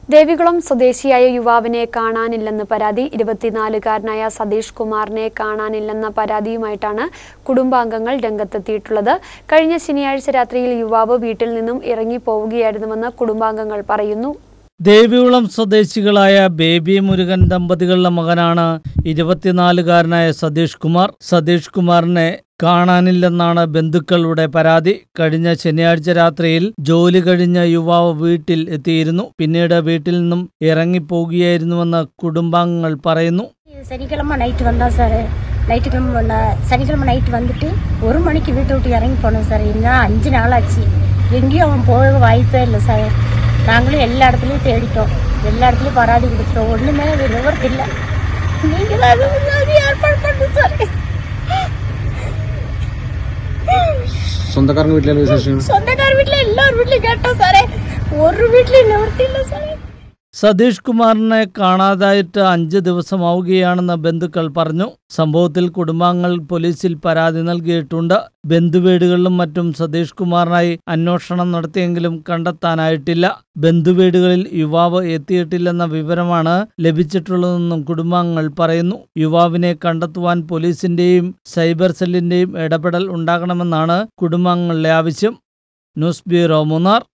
ദേവികുളം സ്വദേശിയായ യുവാവിനെ കാണാനില്ലെന്ന് പരാതി. 24-കാരനായ സതീഷ് കുമാറിനെ കാണാനില്ലെന്ന പരാതിയുമായിട്ടാണ് കുടുംബാംഗങ്ങൾ രംഗത്തെത്തിയിട്ടുള്ളത്. കഴിഞ്ഞ ശനിയാഴ്ച രാത്രിയിൽ യുവാവ് വീട്ടിൽ നിന്നും ഇറങ്ങിപ്പോവുകയായിരുന്നുവെന്ന് കുടുംബാംഗങ്ങൾ പറയുന്നു. ദേവികുളം സ്വദേശികളായ ബേബി മുരുകൻ ദമ്പതികളുടെ മകനാണ് 24-കാരനായ സതീഷ് കുമാർ. സതീഷ് കുമാറിനെ കാണാനില്ലെന്നാണ് ബന്ധുക്കളുടെ പരാതി. കഴിഞ്ഞ ശനിയാഴ്ച രാത്രിയിൽ ജോലി കഴിഞ്ഞ യുവാവ് വീട്ടിൽ എത്തിയിരുന്നു. പിന്നീട് വീട്ടിൽ നിന്നും ഇറങ്ങിപ്പോകുകയായിരുന്നുവെന്ന് കുടുംബാംഗങ്ങൾ പറയുന്നു. சனிக்கிழமை நைட்டு வந்தான் சார். சனிக்கிழமை நைட்டு வந்துட்டு 1 மணிக்கு வீட்டை விட்டு இறங்கி போனோம் சார். இன்னும் 5 நாளாச்சு. எங்கேயும் அவன் போக வாய்ப்பே இல்லை சார். நாங்களும் எல்லா இடத்துலையும் தேடிட்டோம், எல்லா இடத்துலையும் பராதி கொடுத்துட்டோம். ஒன்றுமே நிவர்த்தி இல்லை. நீங்கள் தான் ஏற்பாடு பண்ணுங்க சார். സ്വന്തക്കാരൻ വീട്ടിലെ എല്ലാവരും വീട്ടിലും കേട്ടോ സാറേ. ഒരു വീട്ടിലും നിവൃത്തിയില്ല സാറേ. സതീഷ് കുമാറിനെ കാണാതായിട്ട് 5 ദിവസമാവുകയാണെന്ന് ബന്ധുക്കൾ പറഞ്ഞു. സംഭവത്തിൽ കുടുംബാംഗങ്ങൾ പോലീസിൽ പരാതി നൽകിയിട്ടുണ്ട്. ബന്ധുവീടുകളിലും മറ്റും സതീഷ് കുമാറിനായി അന്വേഷണം നടത്തിയെങ്കിലും കണ്ടെത്താനായിട്ടില്ല. ബന്ധുവീടുകളിൽ യുവാവ് എത്തിയിട്ടില്ലെന്ന വിവരമാണ് ലഭിച്ചിട്ടുള്ളതെന്നും കുടുംബാംഗങ്ങൾ പറയുന്നു. യുവാവിനെ കണ്ടെത്തുവാൻ പോലീസിന്റെയും സൈബർ സെല്ലിന്റെയും ഇടപെടൽ ഉണ്ടാകണമെന്നാണ് കുടുംബാംഗങ്ങളുടെ ആവശ്യം. News bureau, Munnar.